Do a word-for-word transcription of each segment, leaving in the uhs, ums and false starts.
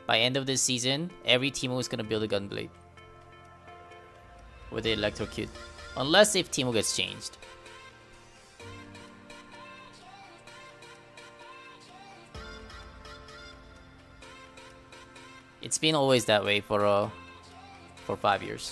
By end of this season, every Teemo is gonna build a Gunblade with the Electrocute, unless if Teemo gets changed. It's been always that way for uh for five years.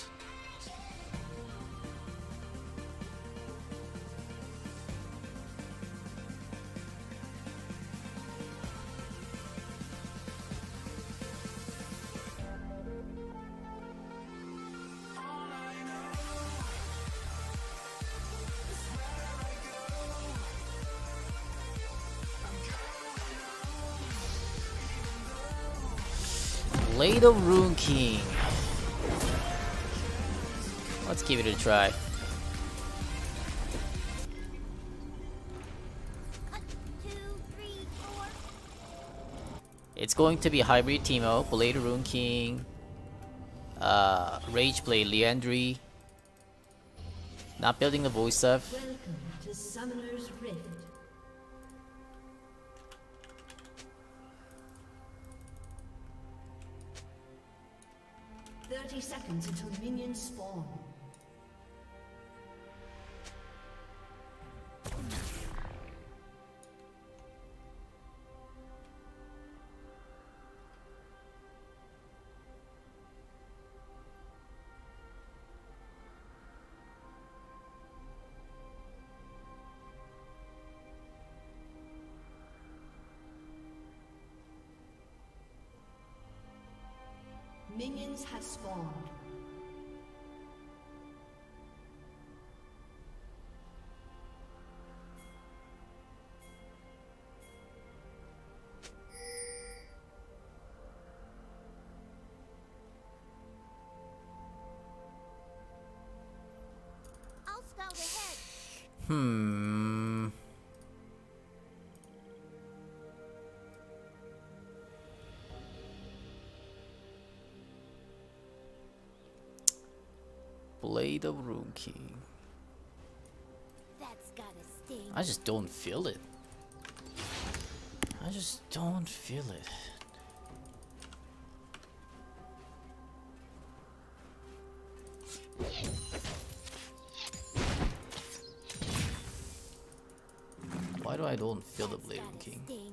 Blade of Rune King. Let's give it a try. It's going to be hybrid Teemo, Blade of Rune King, uh, Rage Blade Liandry. Not building the voice stuff. Welcome to Summoner's Rift. Thirty seconds until minions spawn. Minions have spawned. I'll scout ahead. Hmm. Blade of Rune King. That's gotta sting. I just don't feel it. I just don't feel it. Why do I don't feel the Blade of Rune King? Sting.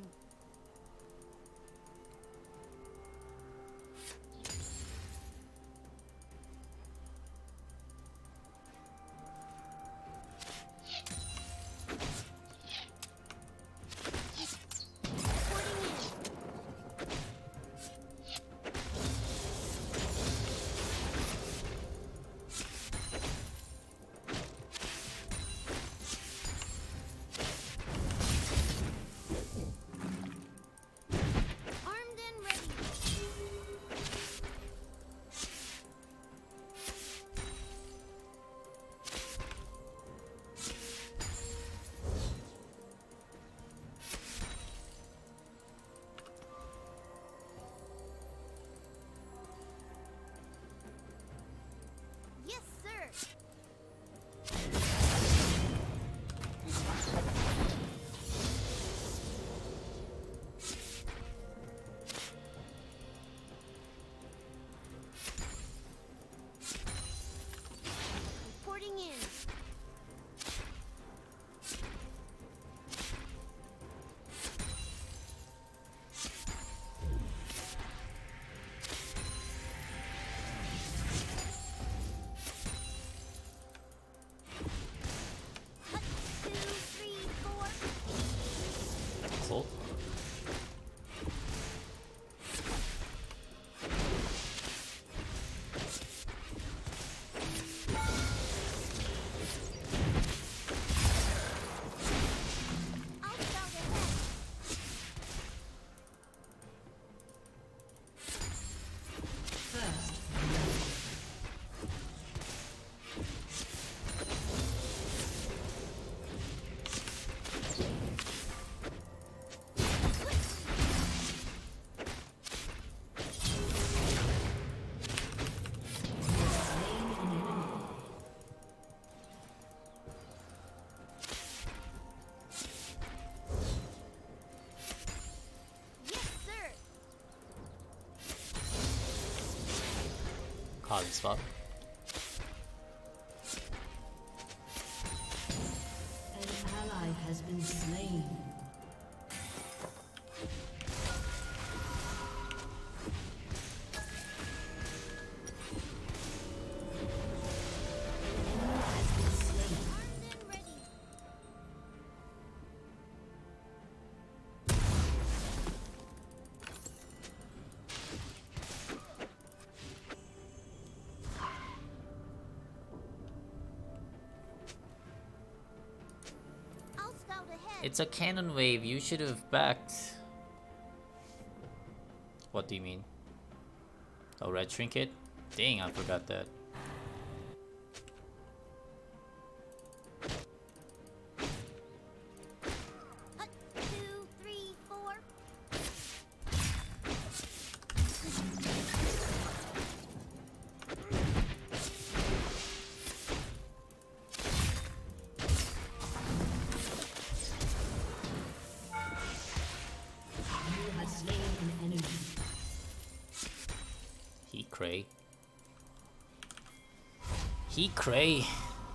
Hard spot. An ally has been slain. I'll scout ahead. It's a cannon wave. You should have backed. What do you mean? Oh, red trinket? Dang, I forgot that. Hut, two, three, four. You have slain an enemy. He cray. He cray.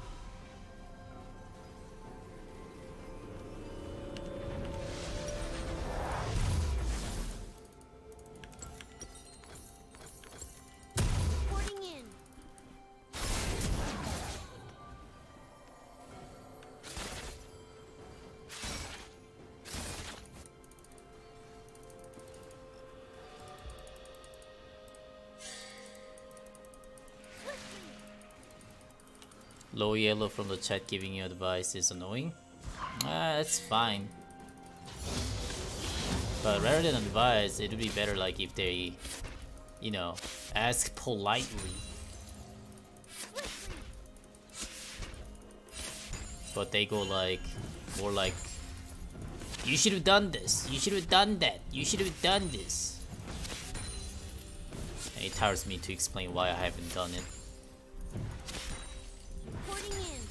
Porting in. Low yellow from the chat giving you advice is annoying. Ah, that's fine. But rather than advice, it would be better like if they, you know, ask politely. But they go like, more like, you should have done this, you should have done that, you should have done this. And it tires me to explain why I haven't done it. Porting in.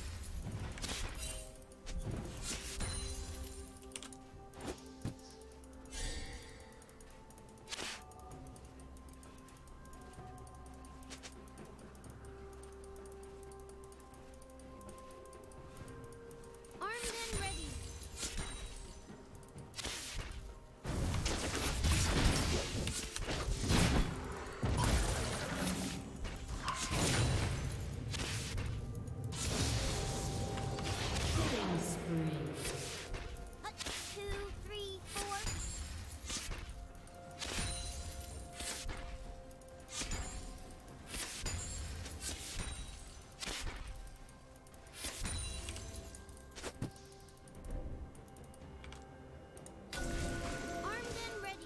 Armed and ready. Killing spree. Hut, two, three, four. Armed and ready.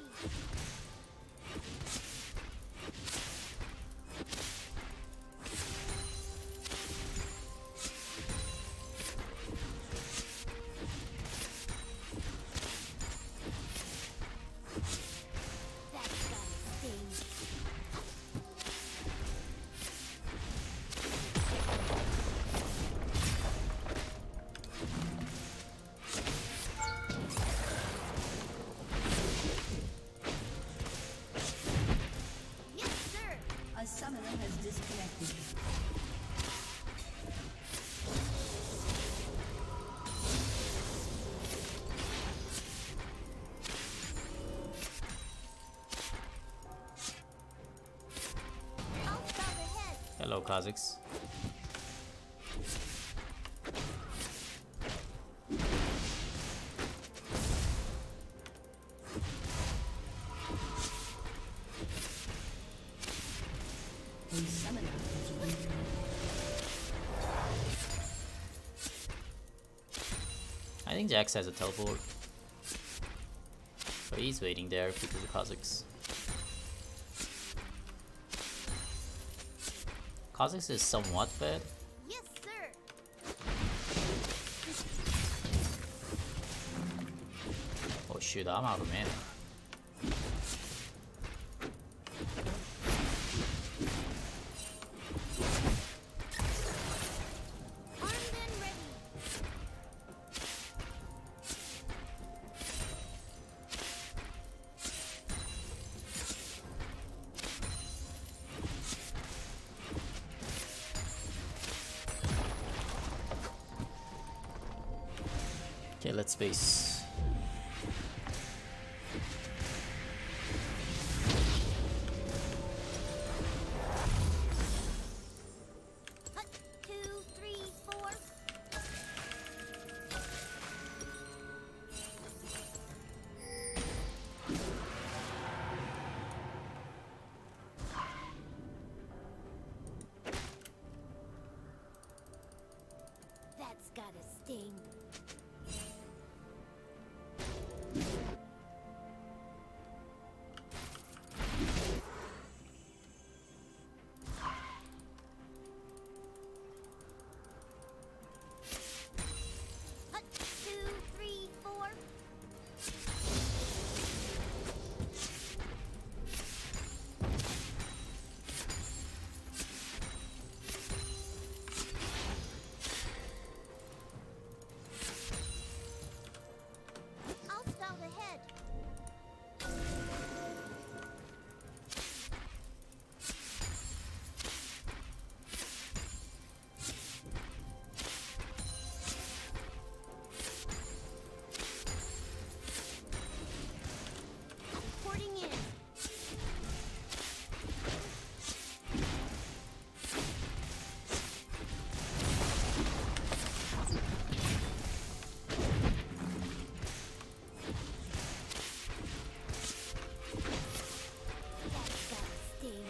That's gotta sting. Yes, sir. A summoner has disconnected. I'll scout ahead. Hello, Kazakhs. A summoner has reconnected. I think Jax has a teleport. But he's waiting there because of Kazakhs. Kazakhs is somewhat fed. Yes, sir. Oh shoot, I'm out of mana. Armed and ready. Okay, let's base. Hut, two, three, four. That's gotta sting. Hut, two, three, four. I'll scout ahead. Porting in. That's gotta sting.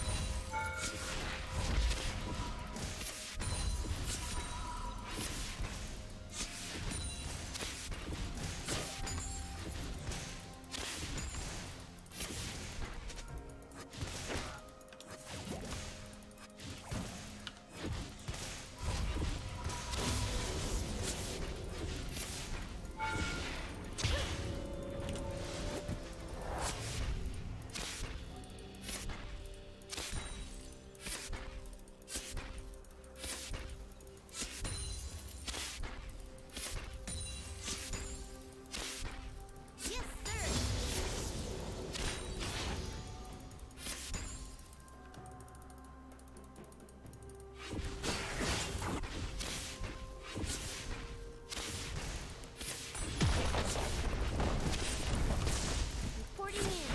Yes, sir. Porting in.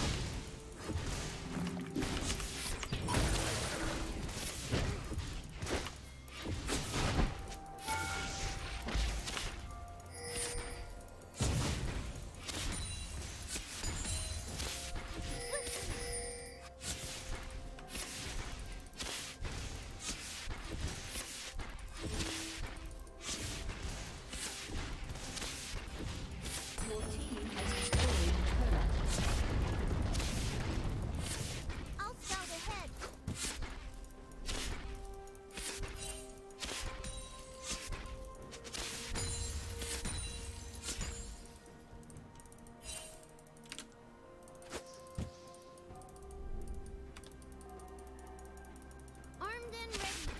Your team has destroyed a turret. I'll scout ahead. Armed and ready.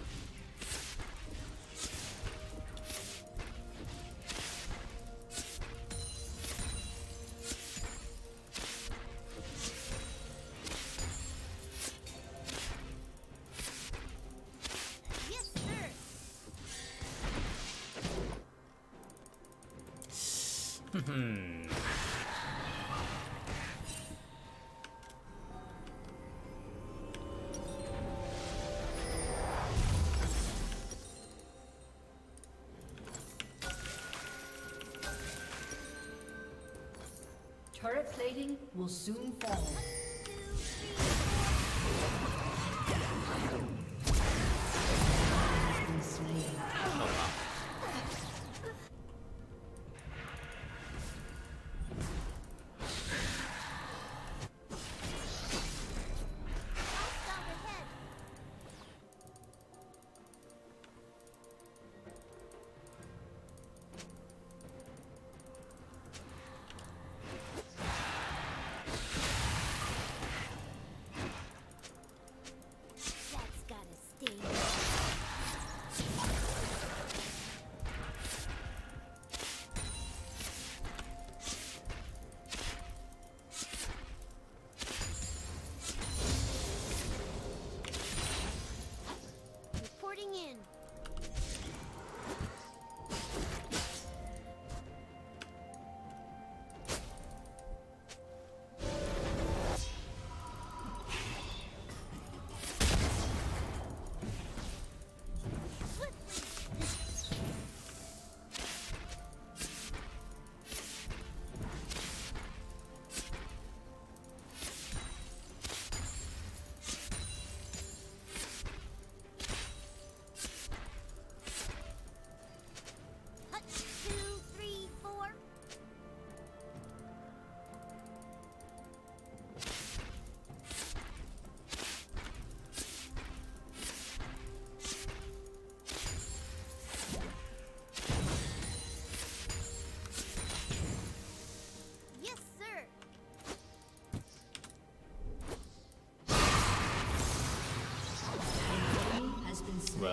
Yes, sir. Hmm. Turret plating will soon fall. Been slain. I'll scout ahead. That's gotta sting.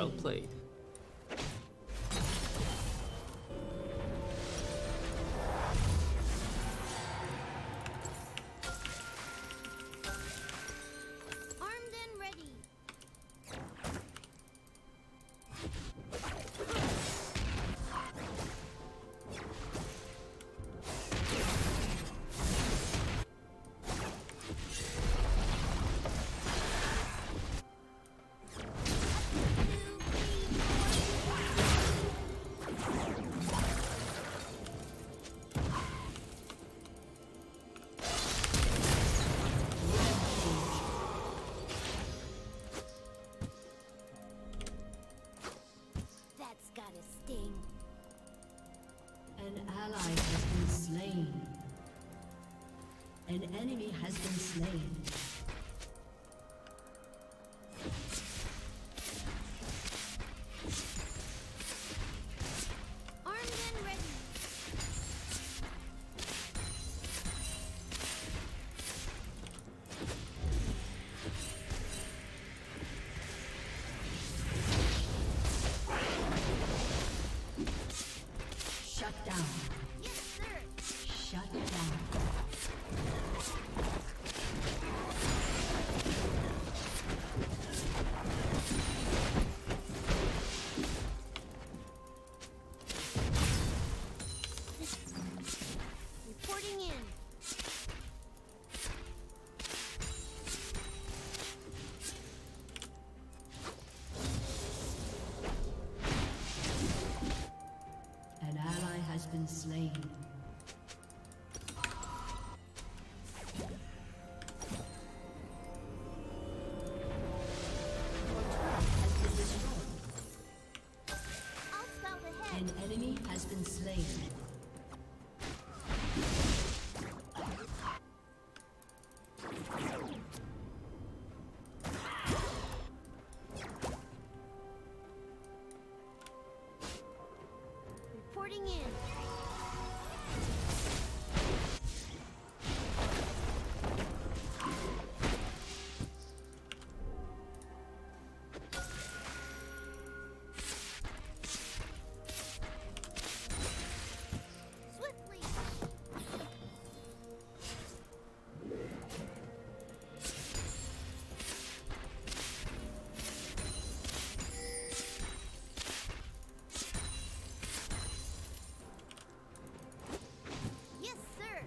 Well played. Armed and ready. That's gotta sting. An ally has been slain. An enemy has been slain. Armed and ready. Shut down. Yes, sir. Shut down. Reporting in. An ally has been slain. Your turret has been destroyed. I'll scout ahead. An enemy has been slain. Reporting in. Swiftly. Yes, sir.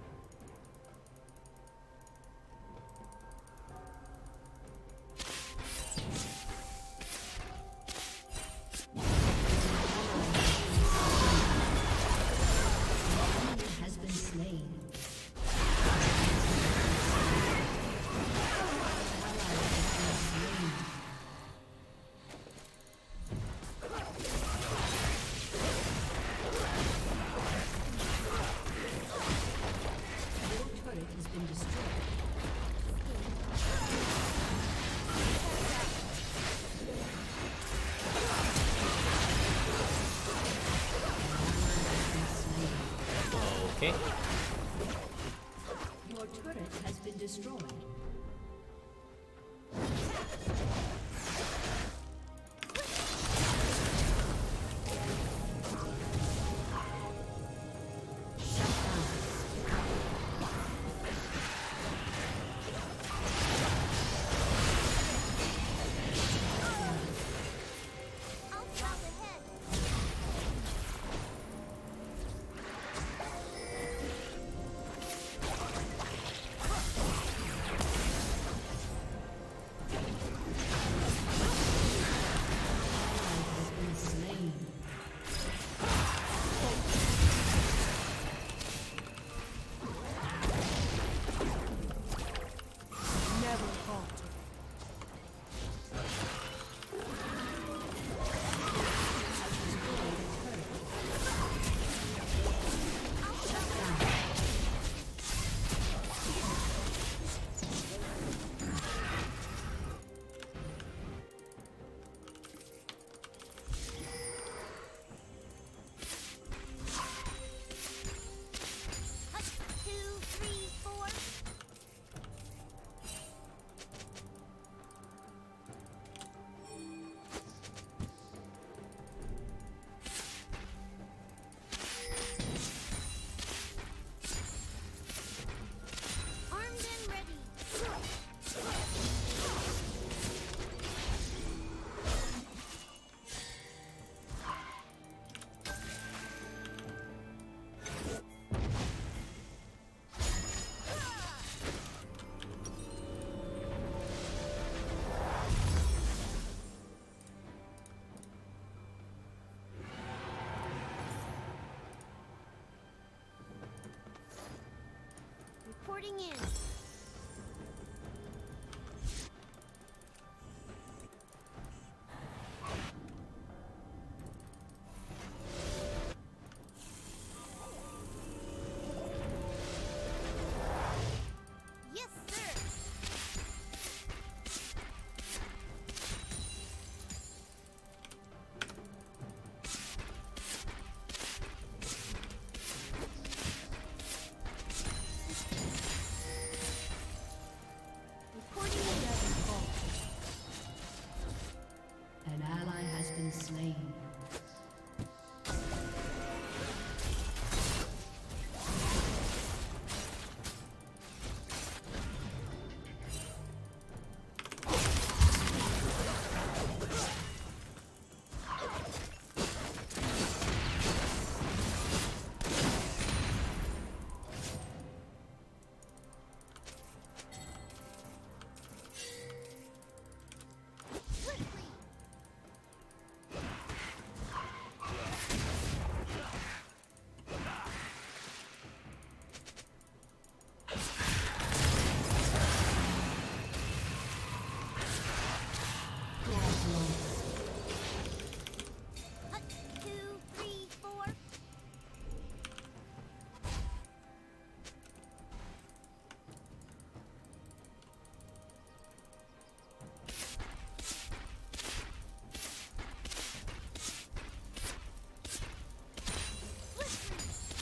Enemy has been slain. Your turret has been destroyed. Okay. Your turret has been destroyed. Shut down. I'll scout ahead. Reporting in. Yes, sir. Reporting in. An ally has been slain. Swiftly. Hut, two, three, four. Swiftly.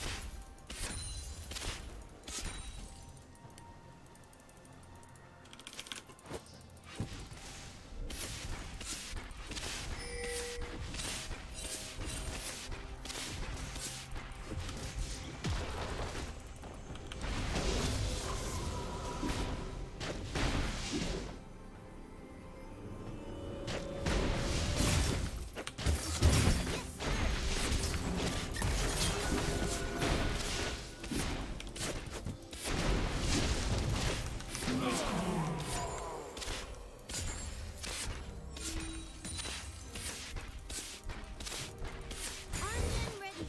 Armed and ready.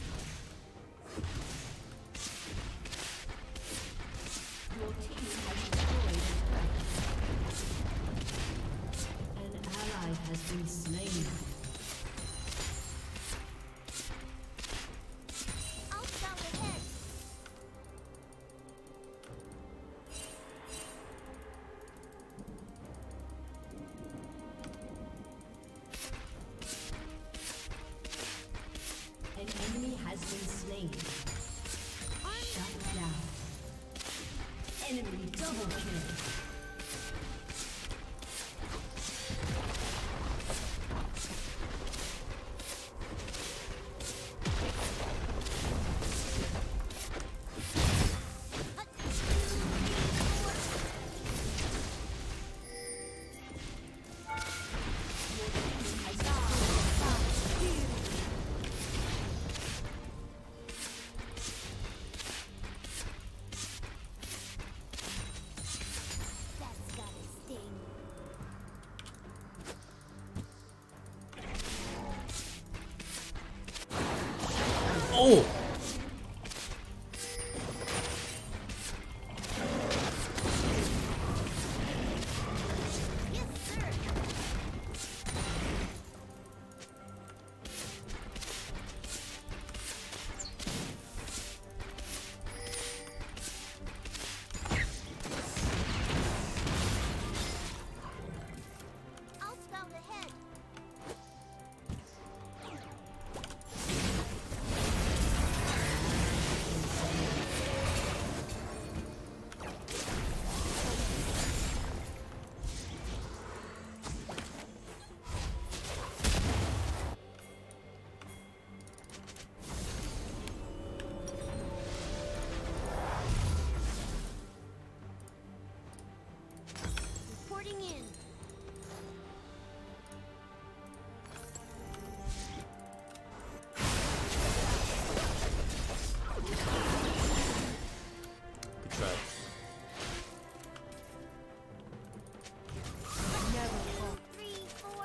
Your team has destroyed a turret. An ally has been slain. I'll scout ahead. An enemy has been slain. Shut down. Enemy double kill. Hut, two, three, four. That's gotta sting. Oh! Yes, sir. I'll scout ahead. Reporting in. Good try. Three, four.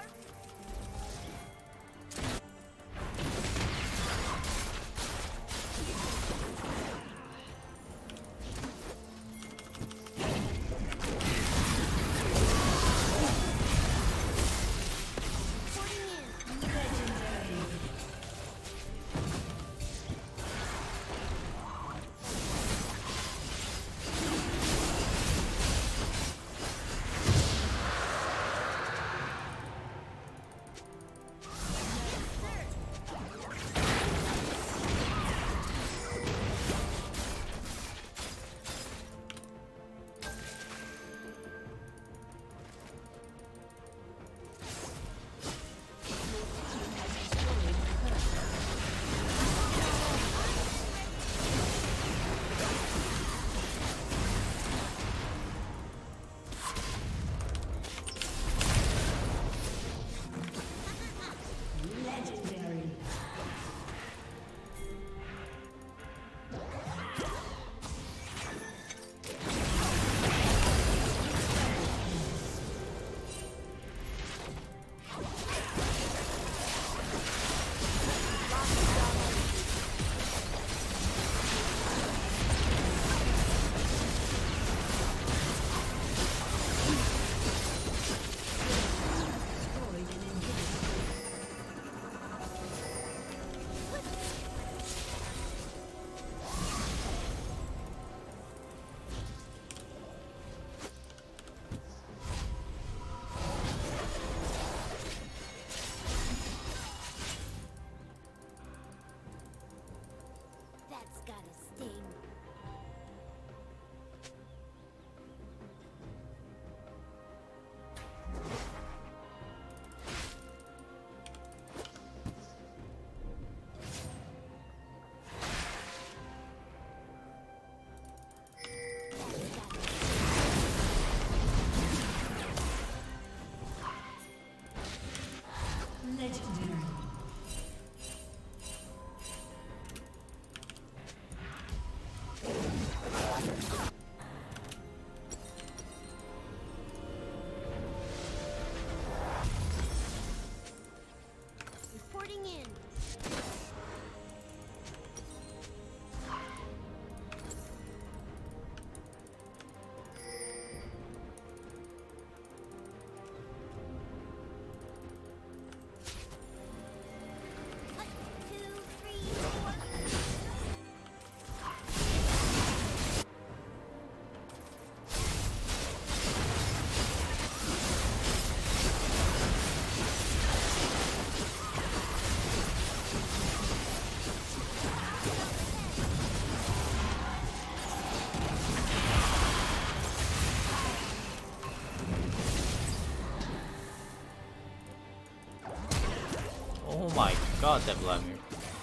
my god, that Vladimir.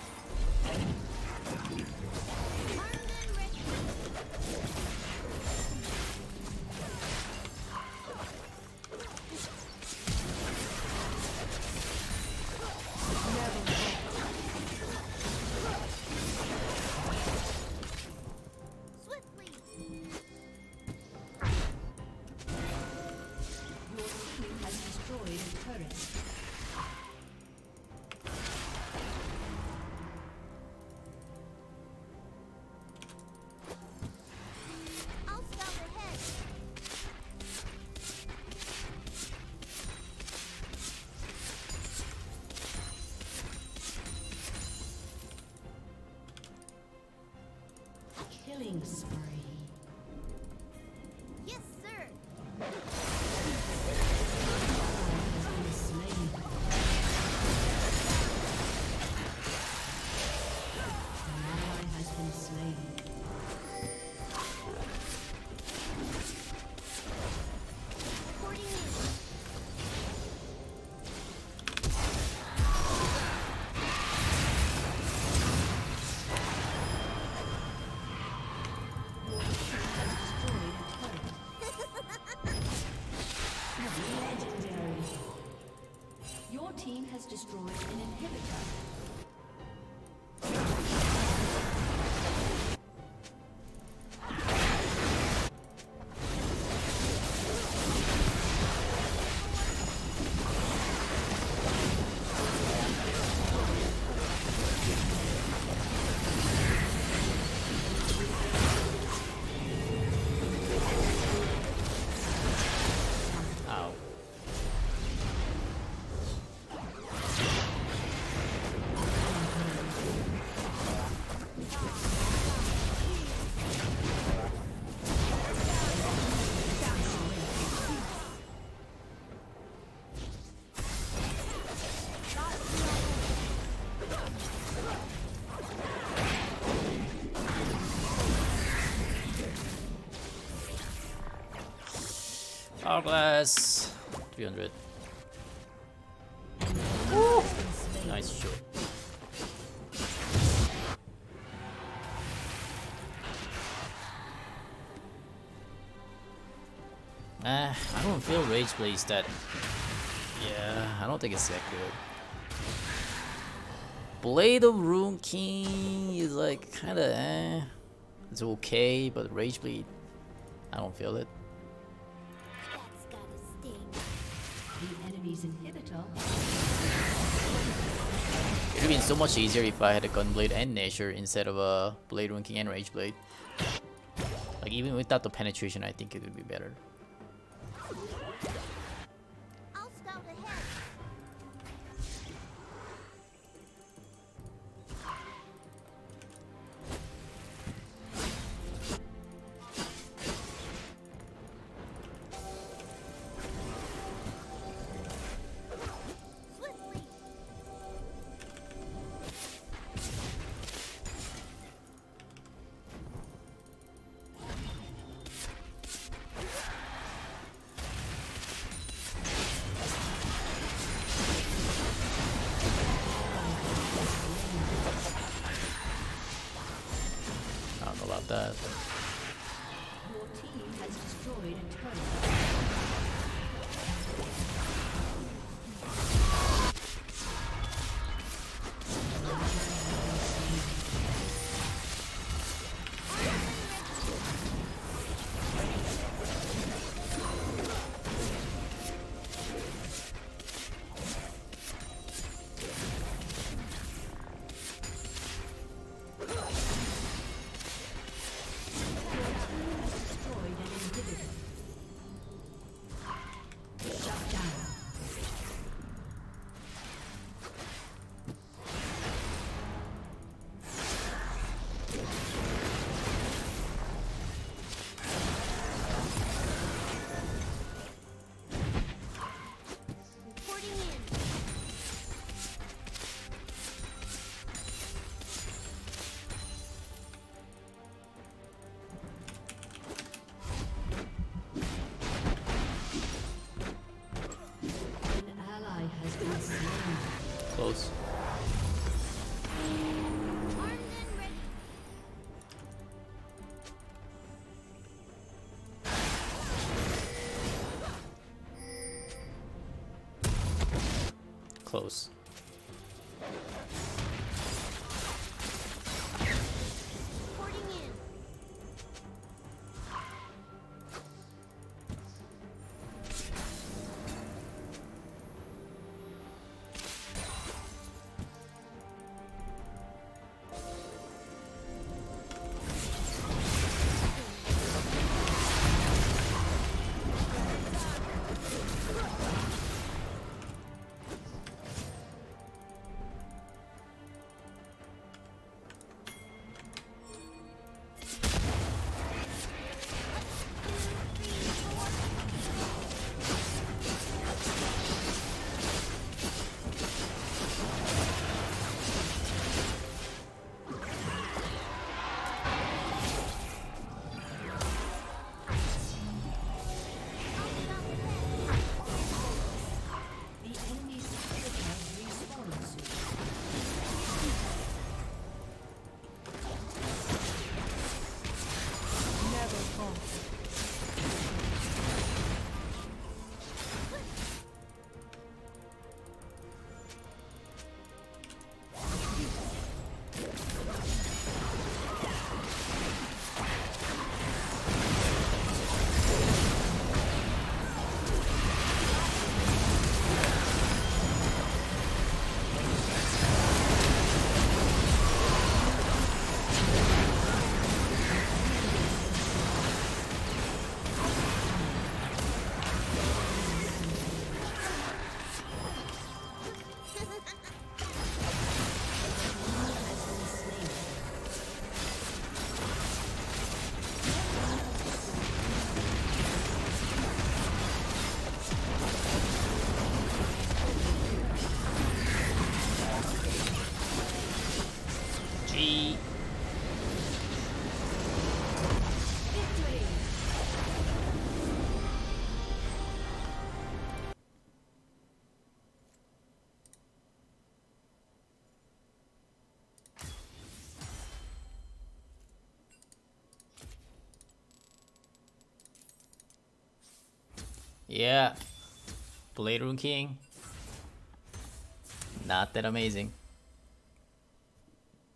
Swiftly. Your team has destroyed a turret. I'll scout ahead. Killing spree. Yes, sir. Has been slain. An ally has been slain. Reporting in. Destroyed a turret. Legendary. Your team has destroyed an inhibitor. Ow. Hourglass. three hundred. Woo! Nice shot. Nah, I don't feel Rage Blaze that. Yeah, I don't think it's that good. Blade of Rune King is like kinda eh. It's okay, but Rage Blade, I don't feel it. That's gotta sting. The enemy's inhibitor. It would have been so much easier if I had a Gunblade and Nashor instead of a Blade Rune King and Rage Blade. Like even without the penetration, I think it would be better. I'll scout ahead. Swiftly. close. Porting in. The enemy's turret has respawned soon. Never fall. G. Victory! Yeah. Blade Rune King. Not that amazing.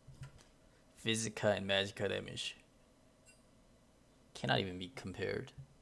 Physica and Magica damage cannot even be compared.